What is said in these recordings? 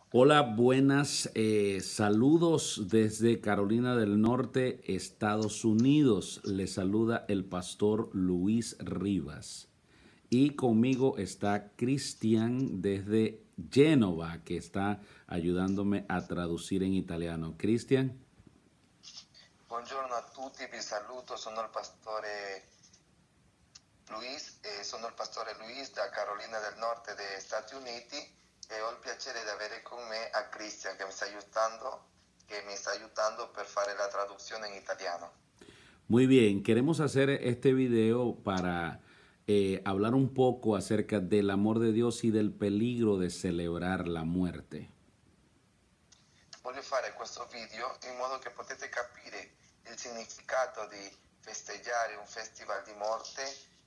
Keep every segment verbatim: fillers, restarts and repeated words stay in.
Hola, buenas, eh, saludos desde Carolina del Norte, Estados Unidos. Les saluda el pastor Luis Rivas. Y conmigo está Cristian desde Génova, que está ayudándome a traducir en italiano. Cristian. Buongiorno a tutti, vi saluto, sono il pastore Luis, eh, sono il pastore Luis da Carolina del Norte degli Stati Uniti e ho il piacere di avere con me a Cristian che mi sta aiutando, che mi sta aiutando per fare la traduzione in italiano. Muy bien, queremos hacer este video para eh, hablar un poco acerca del amor de Dios y del peligro de celebrar la muerte. Voglio fare questo video in modo che potete capire il significato di festeggiare un festival di morte.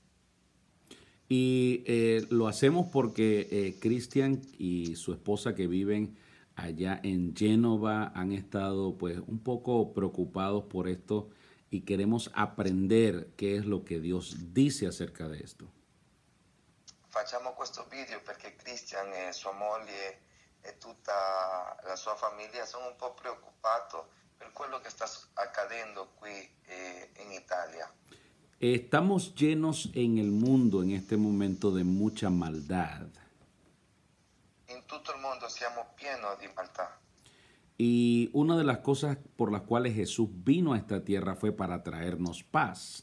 Y eh, lo hacemos porque eh, Cristian y su esposa que viven allá en Génova han estado pues un poco preocupados por esto y queremos aprender qué es lo que Dios dice acerca de esto. Facciamo questo video perché Christian e sua moglie e tutta la sua famiglia sono un po' preoccupati per quello che sta accadendo qui eh, in Italia. Estamos llenos en el mundo en este momento de mucha maldad. In tutto il mondo siamo pieni di maldà. Y una de las cosas por las cuales Jesús vino a esta tierra fue para traernos paz.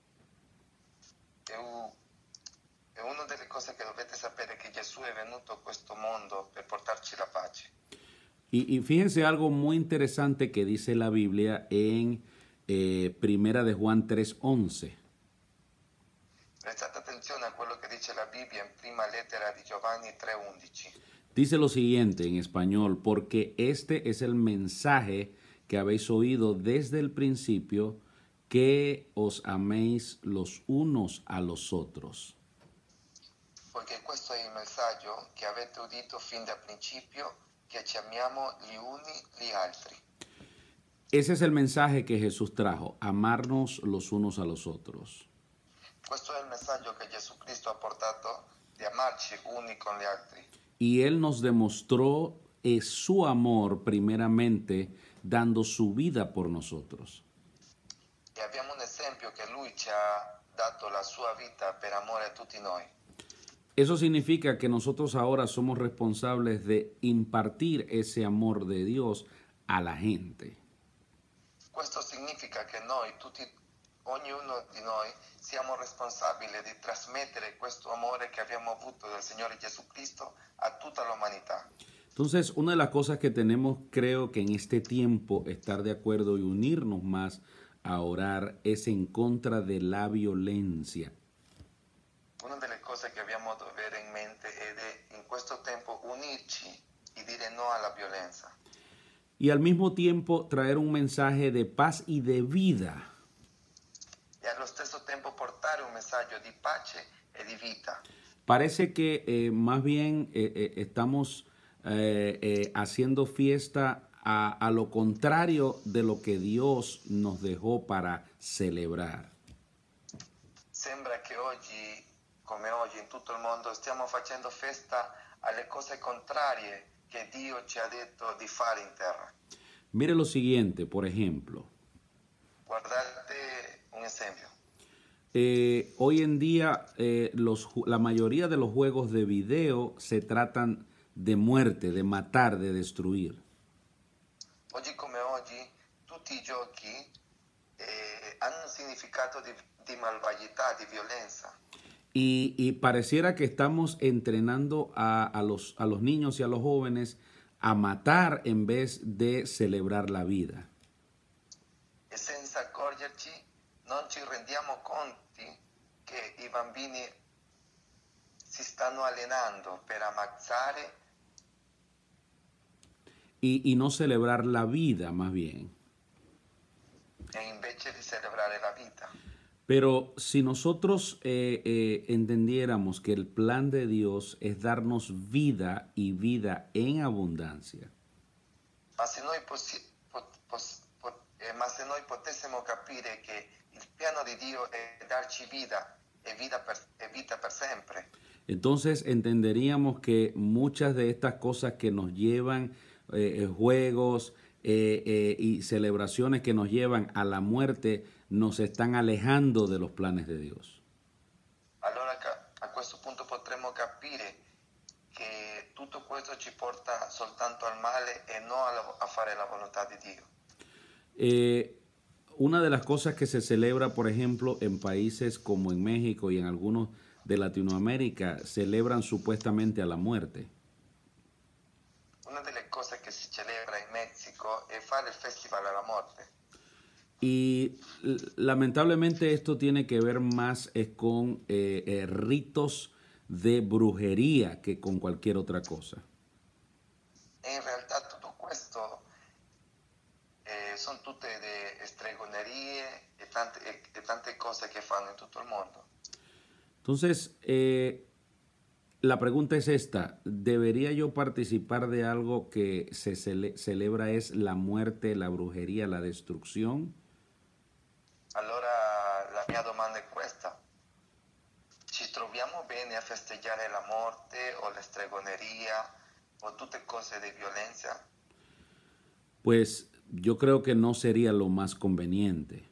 E, u- e una delle cose che dovete sapere è che Gesù è venuto a questo mondo per portarci la pace. Y, y fíjense algo muy interesante que dice la Biblia en eh, Primera de Juan tres once. Prestate attenzione a quello che dice la Bibbia in prima lettera di Giovanni tre undici. Dice lo siguiente en español, porque este es el mensaje que habéis oído desde el principio, que os améis los unos a los otros. Poiché questo è il messaggio che avete udito fin dal principio, che ci amiamo gli uni gli altri. Ese es el mensaje que Jesús trajo, amarnos los unos a los otros. Questo è il messaggio che Gesù Cristo ha portato di amarci uni con gli altri. Y Él nos demostró eh, su amor primeramente dando su vida por nosotros. E abbiamo un esempio che Lui ci ha dato la sua vita per amore a tutti noi. Eso significa que nosotros ahora somos responsables de impartir ese amor de Dios a la gente. Questo significa che noi, tutti, ognuno di noi, siamo responsabili di trasmettere questo amore che abbiamo avuto del Signore Gesù Cristo a tutta l'umanità. Entonces, una de las cosas que tenemos, creo que en este tiempo, estar de acuerdo y unirnos más a orar es en contra de la violencia. Una delle cose che abbiamo da avere in mente è di, in questo tempo unirci e dire no alla violenza. Y al mismo tiempo traer un mensaje de paz y de vida. E allo stesso tempo portare un messaggio di pace e di vita. Parece que eh, más bien eh, eh, estamos eh, eh, haciendo fiesta a, a lo contrario de lo que Dios nos dejó para celebrar. Sembra che oggi, come oggi in tutto il mondo, stiamo facendo festa alle cose contrarie che Dio ci ha detto di fare in terra. Mire lo siguiente, por ejemplo. Guardate un esempio. Eh, hoy en día eh, los, ju- la mayoría de los juegos de video se tratan de muerte, de matar, de destruir. Oggi come oggi, tutti i giochi eh, hanno un significato di, di malvagità, di violenza. Y, y pareciera que estamos entrenando a, a los, a los niños y a los jóvenes a matar en vez de celebrar la vida. E senza accorgerci non ci rendiamo conti che i bambini si stanno allenando per ammazzare Y, y no celebrar la vida más bien. e invece di celebrare la vita. Pero si nosotros eh, eh, entendiéramos que el plan de Dios es darnos vida y vida en abundancia, Ma se noi, possi- pot- pos- pot- eh, ma se noi potessimo capire che il piano di Dio è darci vita e vita per, e vita per sempre, Entonces entenderíamos que muchas de estas cosas que nos llevan, eh, juegos eh, eh, y celebraciones que nos llevan a la muerte, nos están alejando de los planes de Dios. Allora a questo punto potremmo capire che tutto questo ci porta soltanto al male e non a fare la volontà di Dio. Eh, una de las cosas que se celebra, por ejemplo, en países como en México y en algunos de Latinoamérica, celebran supuestamente a la muerte. Una delle cose che si celebra in Messico è fare il festival alla morte. Y lamentablemente esto tiene que ver más es con eh, eh, ritos de brujería que con cualquier otra cosa. E in realtà tutto questo eh, sono tutte de stregonerie e tante, e, e tante cose che fanno in tutto il mondo. Entonces, eh, la pregunta es esta: ¿debería yo participar de algo que se cele celebra es la muerte, la brujería, la destrucción? Allora la mia domanda è questa: ci troviamo bene a festeggiare la morte o la stregoneria o tutte cose di violenza? Pues yo creo que no sería lo más conveniente.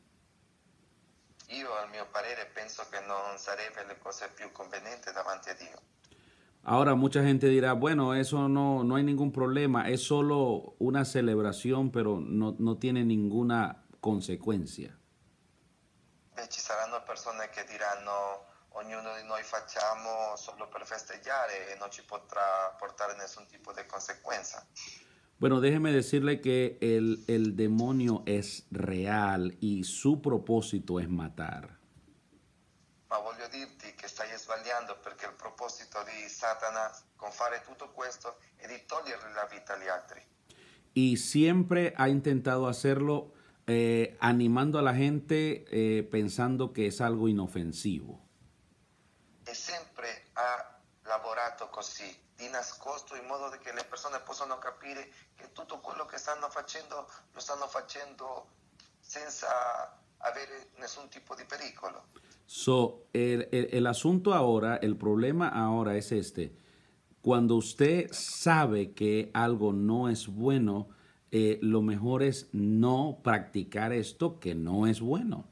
Io, al mio parere, penso che non sarebbe le cose più convenienti davanti a Dio. Ahora mucha gente dirá, bueno, eso no, no hay ningún problema, es solo una celebración, pero no, no tiene ninguna consecuencia. Beh, ci saranno persone che diranno: ognuno di noi facciamo solo per festeggiare e non ci potrà portare nessun tipo di conseguenza. Bueno, déjeme decirle que el, el demonio es real y su propósito es matar. Ma voglio dirti che stai sbagliando, perché il proposito di Satana con fare tutto questo è di togliere la vita agli altri. Y siempre ha intentado hacerlo eh, animando a la gente eh, pensando que es algo inofensivo. E sempre ha lavorato così, di nascosto, in modo che le persone possano capire che tutto quello che stanno facendo lo stanno facendo senza avere nessun tipo di pericolo. So, el, el, el asunto ahora, el problema ahora es este. Cuando usted sabe que algo no es bueno, eh, lo mejor es no practicar esto que no es bueno.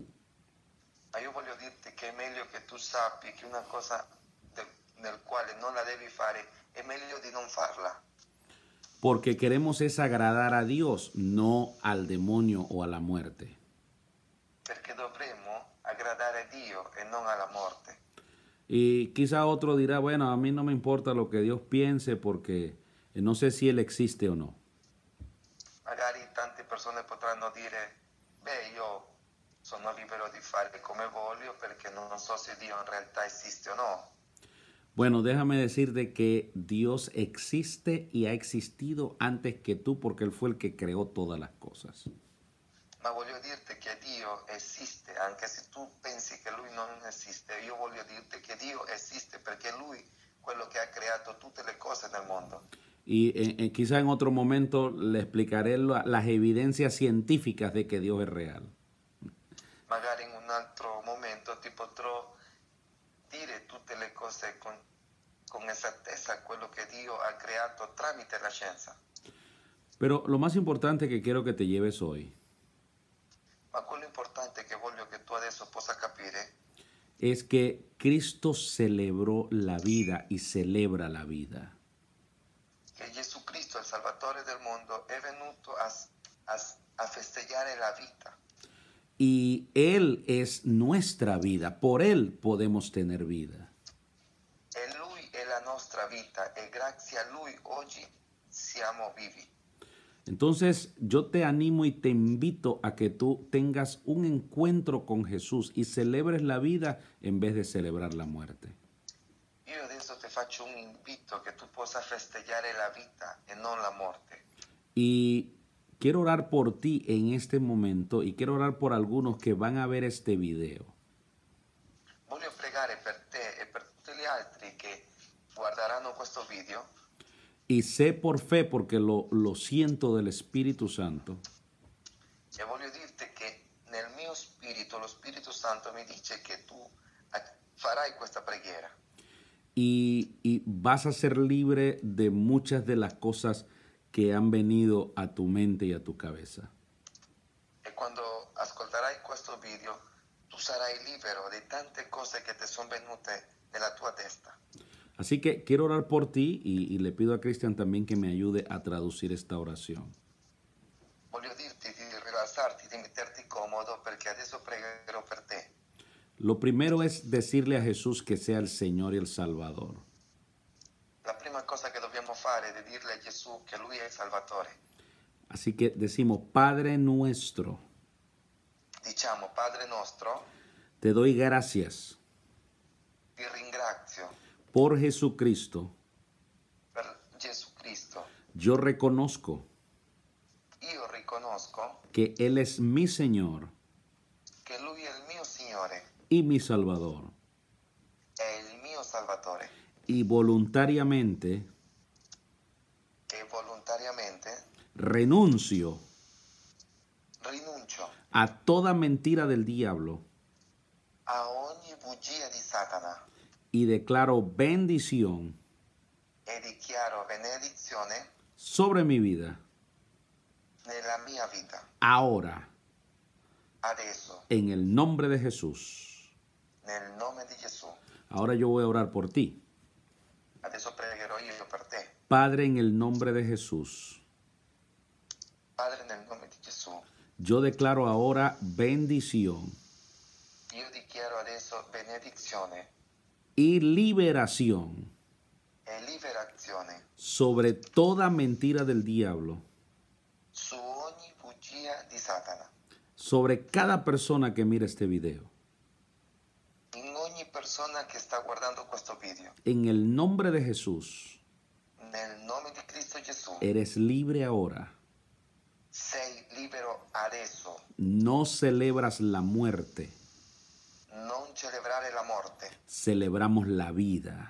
Ma io voglio dirti che è meglio che tu sappi che una cosa de, nel quale non la devi fare, è meglio di non farla. Porque queremos es agradar a Dios, no al demonio o a la muerte. Perché dovremmo agradare a Dio e non alla morte. Y quizá otro dirá, bueno, a mí no me importa lo que Dios piense porque no sé si Él existe o no. Magari tante persone potranno dire: beh, io sono libero di fare come voglio perché non so se Dio in realtà esiste o no. Bueno, déjame decirte que Dios existe y ha existido antes que tú porque Él fue el que creó todas las cosas. Ma voglio dirti che Dio esiste, anche se tu pensi che Lui non esiste. Io voglio dirti che Dio esiste perché Lui è quello che ha creato tutte le cose nel mondo. Y eh, eh, quizá en otro momento le explicaré la, las evidencias científicas de que Dios es real. Magari in un altro momento ti potrò dire tutte le cose con, con esattezza, quello che Dio ha creato tramite la scienza. Pero lo más importante que quiero que te lleves hoy Ma quello importante che voglio che tu adesso possa capire es que Cristo celebró la vida y celebra la vida. che Gesù Cristo, il Salvatore del mondo, è venuto a, a, a festeggiare la vita. Y Él es nuestra vida, por Él podemos tener vida. E Lui è la nostra vita e grazie a Lui oggi siamo vivi. Entonces yo te animo y te invito a que tú tengas un encuentro con Jesús y celebres la vida en vez de celebrar la muerte. Io adesso ti faccio un invito che tu possa festeggiare la vita e non la morte. Y quiero orar por ti en este momento y quiero orar por algunos que van a ver este video. Voglio pregare per te e per tutti gli altri che guarderanno questo video. Y sé por fe, porque lo, lo siento del Espíritu Santo, E voglio dirti che nel mio spirito, lo Spirito Santo mi dice che tu farai questa preghiera. y, y vas a ser libre de muchas de las cosas che han venido a tu mente e a tu cabeza. E quando ascolterai questo video, tu sarai libero di tante cose che ti sono venute nella tua testa. Así que quiero orar por ti y, y le pido a Cristian también que me ayude a traducir esta oración. Voglio dirti di rilassarti, di metterti comodo, perché adesso pregherò per te. Lo primero es decirle a Jesús que sea el Señor y el Salvador. La prima cosa che dobbiamo fare è dirle a Gesù che Lui è il Salvatore. Así que decimos, Padre nuestro, Diciamo, Padre nostro, te doy gracias ti ringrazio por Jesucristo. per Gesù Cristo. Yo reconozco Io riconosco que Él es mi Señor che Lui è il mio Signore, y mi Salvador. è il mio Salvatore. Y voluntariamente E volontariamente renuncio rinuncio a toda mentira del diablo a ogni bugia di Satana y declaro bendición e dichiaro benedizione sobre mi vida nella mia vita. ahora, Adesso, en el nombre de Jesús. nel nome di Gesù. Ahora yo voy a orar por ti. Adesso pregherò io per te. Padre, en el nombre de Jesús, Padre, nel nome di Gesù, yo declaro ahora bendición io dichiaro adesso benedizione y liberación e liberazione sobre toda mentira del diablo, su ogni bugia di Satana, sobre cada persona que mira este video. in ogni persona che sta guardando questo video. En el nombre de Jesús, Nel nome di Cristo Gesù, eres libre ahora. sei libero adesso. No celebras la muerte, Non celebrare la morte, celebramos la vida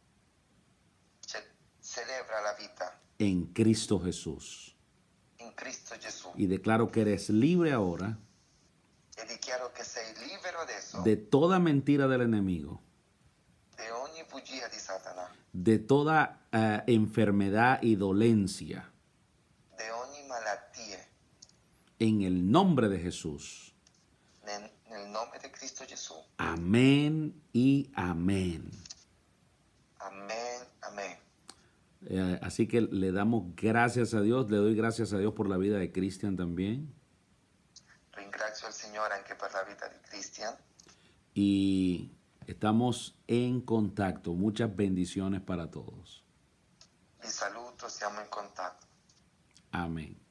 Ce- celebra la vita en Cristo Jesús. in Cristo Gesù. Y declaro que eres libre ahora E dichiaro che sei libero adesso de toda mentira del enemigo, di ogni bugia di Satana, de toda eh, enfermedad y dolencia, di ogni malattia, en el nombre de Jesús. nel, nel nome di Cristo Gesù. Amén y amén. Amen, amen. Eh, así que le damos gracias a Dios, le doy gracias a Dios por la vida de Cristian también. Ringrazio il Signore anche per la vita di Christian Y estamos en contacto. Muchas bendiciones para todos. vi saluto, siamo in contatto. Amén.